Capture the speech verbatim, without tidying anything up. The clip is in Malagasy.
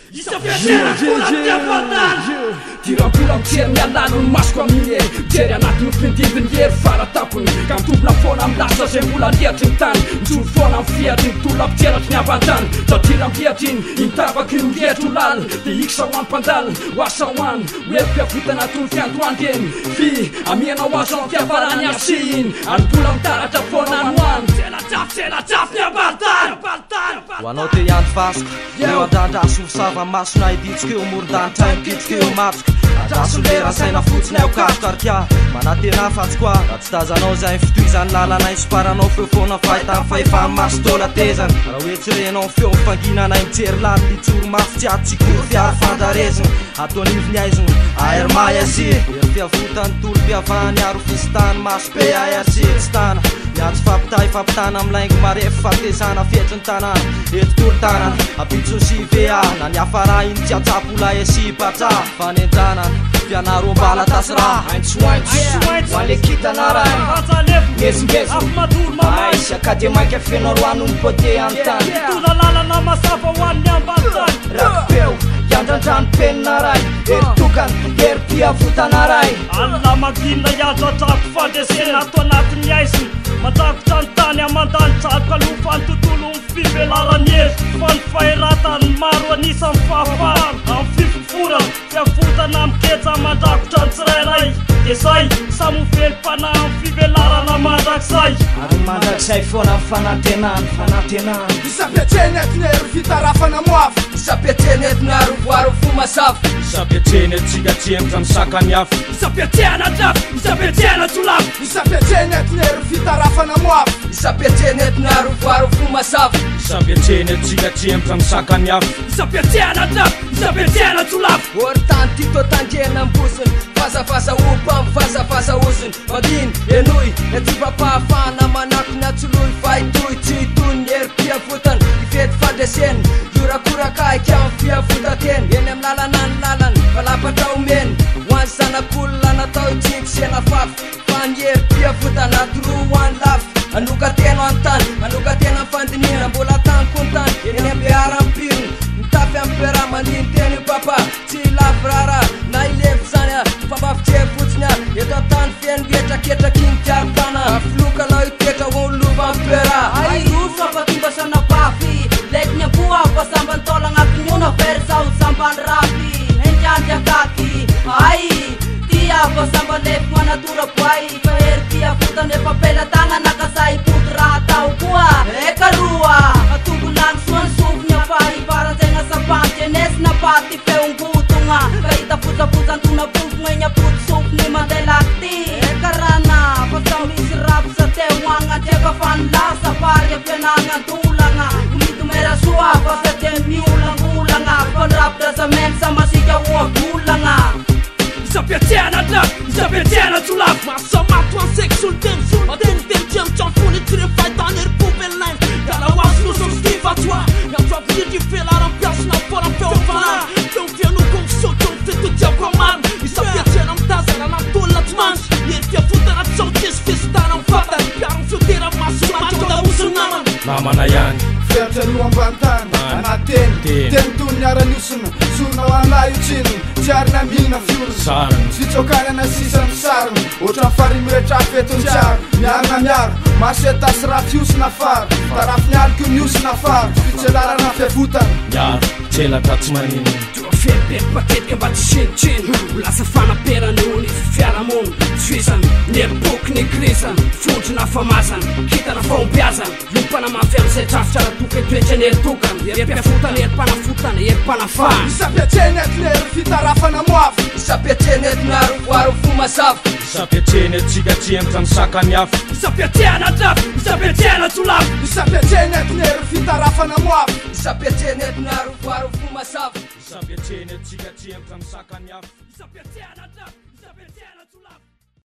Tirambola mitery mialana ny masoko amin'iny mijery anatin'ny findiviny hery faratapony ka mitombona foana amin'ny lasa zay mbola lihatry ny tany mijoro foana amin'ny fiatry ny tolona mpiteratry ny avantany satria mihatry iny intabaky ny lihatry ho lany dia ikisa ho any mpandalo ho asa ho any hoe mpiavotana tony fiandohany eny vy amiana ho azo amin'ny fiavarany asi iny ary mbola mitaratra foana ny hoany selatrafy selatrafy ny abaritany ho anao te ihany fasika eo andandraso misava masona iditsika eo moron-danitra mikitrika eo matroka adraso lera saina fotsiny ao karokarika manatena fatsy koa raha tsy tazanao zay fitoizany lalana isoparanao feo foana fahitany fahefa maso tola tezany raha hoe tsy renao feo mifanginanay mijery lany litsoro mafy tsy ato tsy kory fiary fandarezina ataonivony aizina aer mayasi ery fiavotany tolo mpiavany aro fisitany maso be aersi tsy tana miatsy fampitay fampitana amin'ny laingo marefy fampitezana fietry ny tanàna eto tolo tanana apitso sy va na ny afara iny tsy atsapola esi patsa fanentanana fianaro ambala tasy raha aintsoaintso hoanle kitanara ngezingeza aisy akademaika fianaroano mipôte antany tolalalana masava hoan'ny ambantany rakopeo iandrandran'ny penina ray ery tokana ery mpiavotana ray alla maginna iazo atrako fandresena ato anatin'ny aisiny matakotra ny tany amandany trako alofa ny tontolo ny fivelarany ery fa ny faheratany maro anisan'ny fahafara amin'ny fifoforana fiavotana miketsa mandrakotra ny tsirairay dia zay samofely-pana amin'ny fivelarana mandrakizay ary mandrakizay foana fanantenany fanantenany isapiatreny etinery fitarafana moafy isapiatreny etinary voary fo masafy isapiatreny etsikatremotra ny sakany hafa isapiatrena drafy isapiatrena tsolafy isapiatreny etinery fitarafana moafy isapiatreny etinary voary fo masafy isapiatreny etsikatremotra ny sakany hafa isapiatrena drafy isapiatrena tsolafy ory tany tito tandrena mbosiny fasafasa opa mifasafasa oziny maginy enoy etypapahafana manakony atsoloy faitoy tsy itony ery mpiavotana ifety fandreseny iorakorakaiky amin'ny fiavotateny eny amin'ny lalana ny lalany falapatra omeny hoany zanak'olona natao itsintsena fafy fa ny ery mpiavotana atoro hoany lafy anokateno antany anokatena ny fandinina mbola tany kontany eny ampiarampiriny mitafy amin'ny pera maniny teny papa tsy lafy rara na ilefy zany fambafitrehy fotsiny a eto atany fiainy getraketraky ny tiarikana filoka lao itoetra olova ampera airoso afakimbasana bafy laiky ny amboa fasambany taolagnakinyona versao sambany rapy enjandry akaky ay tia fasamba lefy manatora boay fahery piavotany efa pelatagna nakasay pody raha tao koa ekaroa atombolany soany sofiny afary faranjegna sapanty enesina paty feongotogna kahita fotsafotantona pofogna eny apody sofiny mandelakty ekarana fasamisy rapy sa te hoagna tiaka fanilasa pary ampianagna antolagna mitomera soa fa sa te miolangolagna fandrapitra sa meny sa masika hoagolagna isapiatrena drafy isapiatrena tsolafy masamato an sexual tension ateniteny tiamitsafony tire fahitany ery povelinainy dala hoazy nosostiva toa miatsoaviritry felaram-piasina fora feofana feo fianoko misoto miteto tiako amany isapiatrena mitazana natolona tsy mantsy ery fiavotana tsaotesy fesitana mfatany mpiaro fiotera masomatondaosiny namana namana ihany fiatra loambantany anateny teny tony araniosina sorona ho anay itsininy tiarina mihina fiorona fitsokany ana sisa misarona ohatrany farimiretra fetony tsiaro miarina miaro masetasy raha fiosina fara tarafy nialiko miosina fara fitselarana fiavotana miaro tselatra tsy maniny feribery patetika mba tsy senitreny lasa fanaperany ony fiaramony tsfizany nyeriboky ny krizany fondrona famazana hitana faombiazana iompana mafy amizay trafitra ratoka etoetra ny eritokana ery mpiavotana ery mpanafotana ery mpanafana isapiatreny etinery fitarafana moafy isapiatreny etinary voary fo masafy isapiatreny etsikatremotra ny sakany hafa isapiatrena drafy isapiatrena tsolafy isapiatreny etinery fitarafana moafy isapiatreny etinary voary fo masafy isapiatreny etsikatremotra ny sakany hafa isapiatrena drafy